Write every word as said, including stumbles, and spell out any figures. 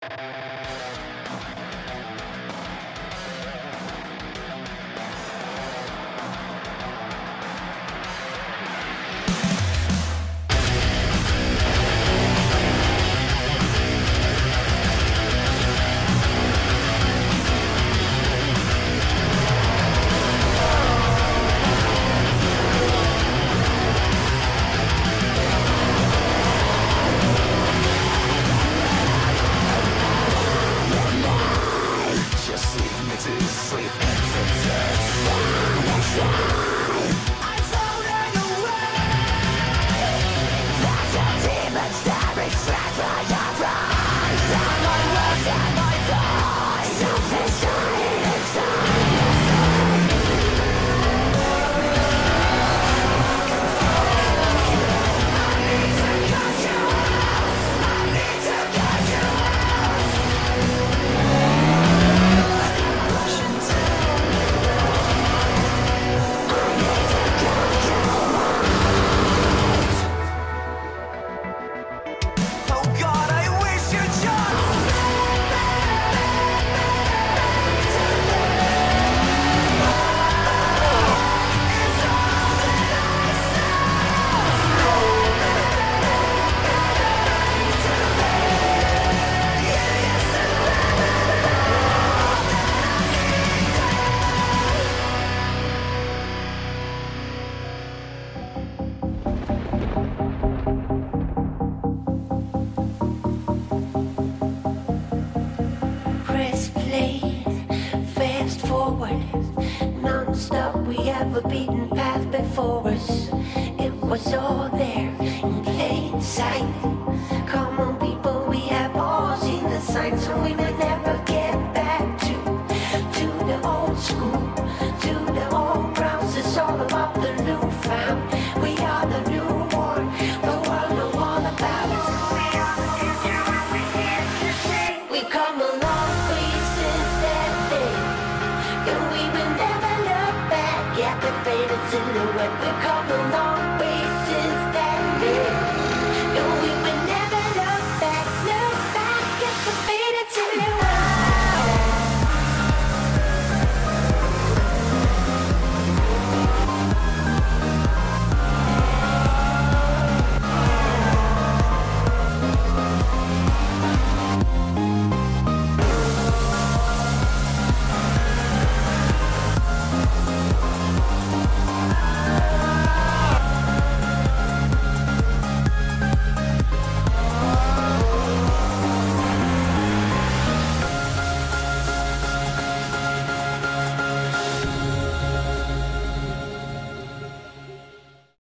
Non-stop, we have a beaten path before us. It was all there in plain sight. Come on people, we have all seen the signs, so we may never get back to to the old school, to the old grounds. It's all about the new found. We are the new born, the world know all about us. We are the future and we're here to stay. We come a long way since that day, and we will never look back at the faded silhouette. We come along